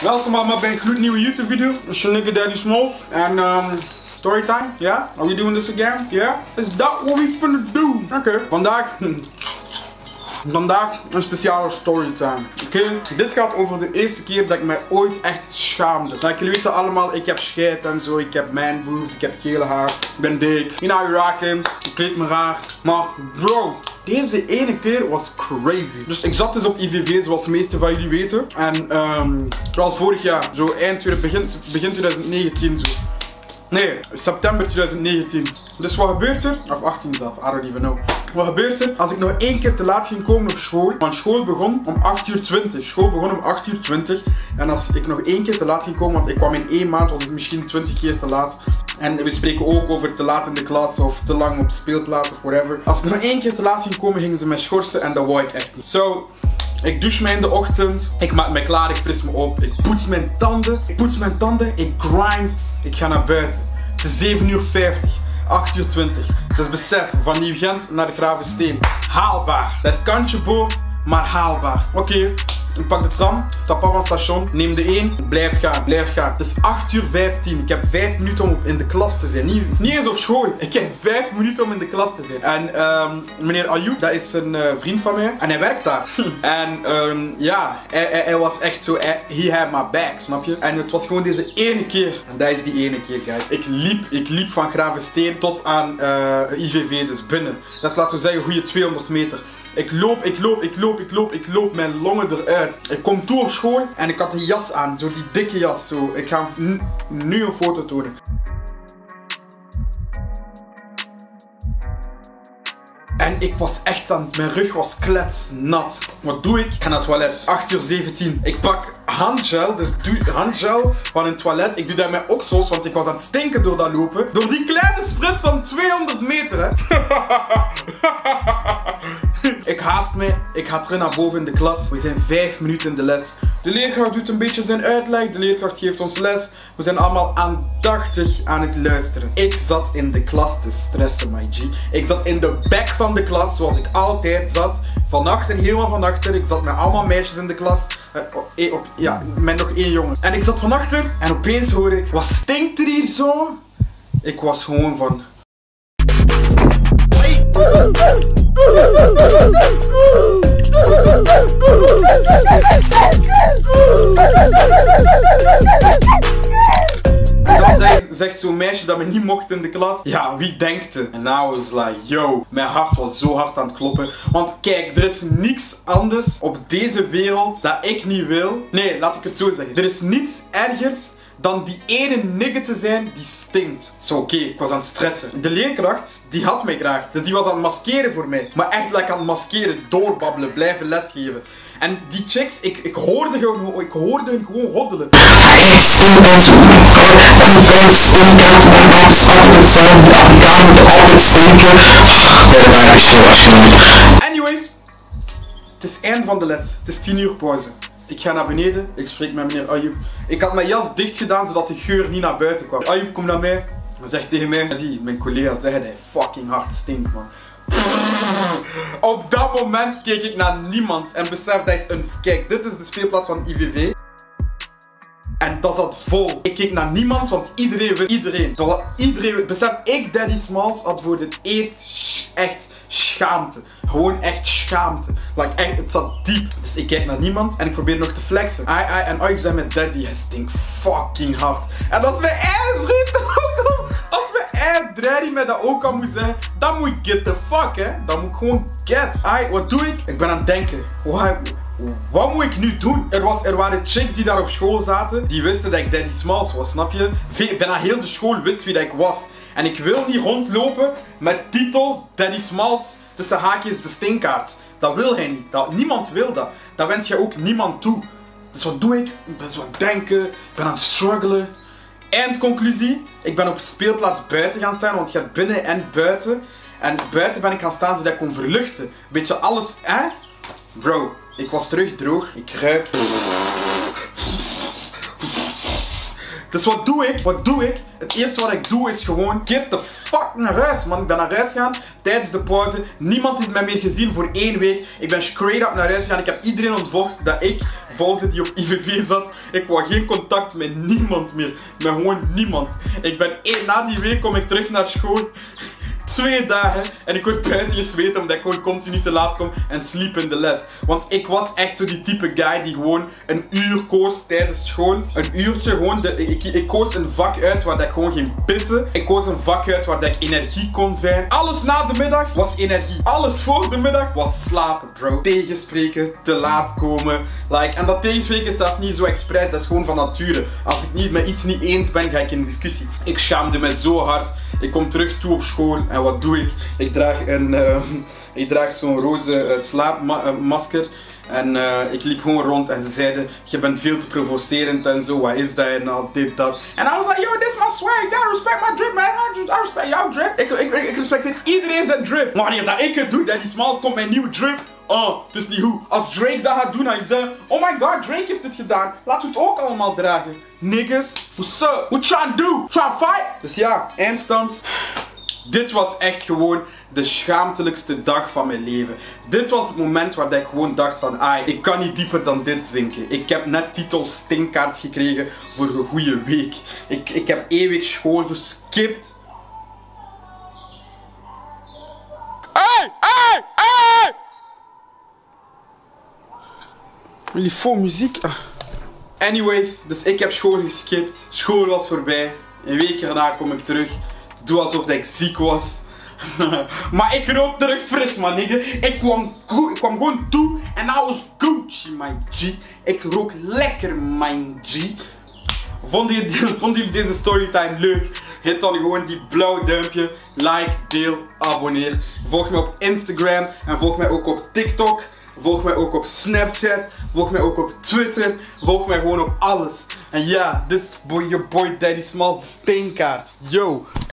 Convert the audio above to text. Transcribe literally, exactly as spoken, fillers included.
Welkom allemaal bij een gloednieuwe YouTube video. This is your nigga Daddy Smalls. En um, storytime, ja? Yeah? Are we doing this again? Yeah? Is that what we finna do? Oké, okay. Vandaag... Vandaag een speciale storytime. Oké, okay? Dit gaat over de eerste keer dat ik mij ooit echt schaamde. Nou, jullie weten allemaal, ik heb scheid en zo. Ik heb man boobs, ik heb gele haar. Ik ben dik. You know you rockin'. Ik kleed me raar. Maar bro, deze ene keer was crazy. Dus ik zat dus op I V V, zoals de meeste van jullie weten. En um, dat was vorig jaar. Zo eind, begin, begin twintig negentien zo. Nee, september twintig negentien. Dus wat gebeurt er? Of achttien zelf, I don't even know. Wat gebeurt er als ik nog één keer te laat ging komen op school? Want school begon om acht uur twintig. School begon om acht uur twintig. En als ik nog één keer te laat ging komen, want ik kwam in één maand, was ik misschien twintig keer te laat. En we spreken ook over te laat in de klas of te lang op speelplaats of whatever. Als ik nog één keer te laat ging komen, gingen ze mij schorsen en dat wou ik echt niet. So, ik douche me in de ochtend. Ik maak me klaar, ik fris me op. Ik poets mijn tanden. Ik poets mijn tanden. Ik grind. Ik ga naar buiten. Het is zeven uur vijftig. acht uur twintig. Dus besef, van Nieuw-Gent naar de Gravensteen. Haalbaar. Dat is kantje boord, maar haalbaar. Oké, okay. Ik pak de tram, stap af van het station, neem de één, blijf gaan, blijf gaan. Het is acht uur vijftien. Ik heb vijf minuten om in de klas te zijn. Niet, niet eens op school. Ik heb vijf minuten om in de klas te zijn. En um, meneer Ayoub, dat is een uh, vriend van mij. En hij werkt daar. En um, ja, hij, hij, hij was echt zo, hij, he had my back, snap je? En het was gewoon deze ene keer. En dat is die ene keer, guys. Ik liep, ik liep van Gravensteen tot aan uh, I V V, dus binnen. Dat is, laten we zeggen, goede tweehonderd meter. Ik loop, ik loop, ik loop, ik loop, ik loop mijn longen eruit. Ik kom toe op school en ik had een jas aan, zo die dikke jas. Zo. Ik ga nu een foto tonen. En ik was echt aan, mijn rug was kletsnat. Wat doe ik? Ik ga naar het toilet. acht uur zeventien. Ik pak handgel, dus ik doe handgel van een toilet. Ik doe dat met oksels, want ik was aan het stinken door dat lopen. Door die kleine sprint van tweehonderd meter, hè. Ik haast me, ik ga terug naar boven in de klas. We zijn vijf minuten in de les. De leerkracht doet een beetje zijn uitleg. De leerkracht geeft ons les. We zijn allemaal aandachtig aan het luisteren. Ik zat in de klas te stressen, my G. Ik zat in de back van de klas, zoals ik altijd zat. Van achter, helemaal van achter. Ik zat met allemaal meisjes in de klas. Uh, op, ja, met nog één jongen. En ik zat van achter en opeens hoor ik, wat stinkt er hier zo? Ik was gewoon van... En dan zegt, zegt zo'n meisje dat me niet mocht in de klas. Ja, wie denkt het? En nou was like, yo, mijn hart was zo hard aan het kloppen. Want kijk, er is niks anders op deze wereld dat ik niet wil. Nee, laat ik het zo zeggen. Er is niets ergers dan die ene nigger te zijn die stinkt. Zo, oké, okay, ik was aan het stressen. De leerkracht, die had mij graag. Dus die was aan het maskeren voor mij. Maar echt like aan het maskeren, doorbabbelen, blijven lesgeven. En die chicks, ik, ik hoorde gewoon, ik hoorde hun gewoon roddelen. Anyways, het is eind van de les. Het is tien uur pauze. Ik ga naar beneden, ik spreek met meneer Ayoub. Ik had mijn jas dicht gedaan zodat de geur niet naar buiten kwam. Ayoub komt naar mij en zegt tegen mij, die, mijn collega zegt dat hij fucking hard stinkt, man. Op dat moment keek ik naar niemand en besef dat is een... Kijk, dit is de speelplaats van I V V. En dat zat vol. Ik keek naar niemand, want iedereen wist, iedereen. Dat was iedereen, besef, ik, Daddy Smalls, had voor het eerst echt schaamte. Gewoon echt schaamte. Like, echt, het zat diep. Dus ik kijk naar niemand en ik probeer nog te flexen. Ai, ai, en Ayoub zei met Daddy, hij stinkt fucking hard. En als mijn eigen vriend ook al, als mijn eigen Daddy mij dat ook al moet zeggen, dan moet ik get the fuck, hè. Dan moet ik gewoon get. Ai, wat doe ik? Ik ben aan het denken. Wat, wat moet ik nu doen? Er, was, er waren chicks die daar op school zaten, die wisten dat ik Daddy Smalls was, snap je? Bijna heel de school wist wie dat ik was. En ik wil niet rondlopen met titel Daddy Smalls tussen haakjes de stinkkaart. Dat wil hij niet. Dat, niemand wil dat. Dat wens je ook niemand toe. Dus wat doe ik? Ik ben zo aan het denken. Ik ben aan het struggelen. Eindconclusie. Ik ben op speelplaats buiten gaan staan. Want je hebt binnen en buiten. En buiten ben ik gaan staan zodat ik kon verluchten. Weet je, alles, hè? Bro, ik was terug droog. Ik ruik. Dus wat doe ik? Wat doe ik? Het eerste wat ik doe is gewoon get the fuck naar huis, man. Ik ben naar huis gegaan tijdens de pauze. Niemand heeft mij meer gezien voor één week. Ik ben straight up naar huis gegaan. Ik heb iedereen ontvolgd dat ik volgde die op I V V zat. Ik wou geen contact met niemand meer. Met gewoon niemand. Ik ben één, na die week kom ik terug naar school. Twee dagen en ik word buiten gezweten omdat ik gewoon continu te laat kom en sliep in de les. Want ik was echt zo die type guy die gewoon een uur koos tijdens school. Een uurtje gewoon, de, ik, ik koos een vak uit waar ik gewoon ging pitten. Ik koos een vak uit waar ik energie kon zijn. Alles na de middag was energie. Alles voor de middag was slapen, bro. Tegenspreken, te laat komen. Like, en dat tegenspreken is zelf niet zo expres, dat is gewoon van nature. Als ik niet met iets niet eens ben, ga ik in discussie. Ik schaamde me zo hard. Ik kom terug toe op school en wat doe ik? Ik draag een, uh, ik draag zo'n roze uh, slaapmasker en uh, ik liep gewoon rond en ze zeiden, je bent veel te provocerend en zo, wat is dat en al dit, dat. En I was like, yo, this is my swag, yeah, respect my drip, man, I respect jouw drip. Ik, ik, ik respecteer iedereen zijn drip. Maar wanneer dat ik het doe, Daddy Smalls komt met een nieuwe drip. Oh, het is niet hoe. Als Drake dat gaat doen, dan je zegt, oh my god, Drake heeft het gedaan. Laten we het ook allemaal dragen. Niggas, what's up? What you trying to do? Trying to fight? Dus ja, eindstand. Dit was echt gewoon de schaamtelijkste dag van mijn leven. Dit was het moment waar ik gewoon dacht van, ai, ik kan niet dieper dan dit zinken. Ik heb net titel stinkkaart gekregen voor een goede week. Ik, ik heb eeuwig school geskipt. Hey, hey, hey! Jullie vol muziek? Ah. Anyways, dus ik heb school geskipt. School was voorbij. Een week daarna kom ik terug. Doe alsof ik ziek was. Maar ik rook terug fris, man, nigga. Ik kwam, ik kwam gewoon toe en I was Gucci, my G. Ik rook lekker, my G. Vonden jullie, vonden jullie deze storytime leuk? Hit dan gewoon die blauwe duimpje. Like, deel, abonneer. Volg me op Instagram en volg mij ook op TikTok. Volg mij ook op Snapchat. Volg mij ook op Twitter. Volg mij gewoon op alles. En ja, this is boy, your boy Daddy Smalls, de steenkaart. Yo.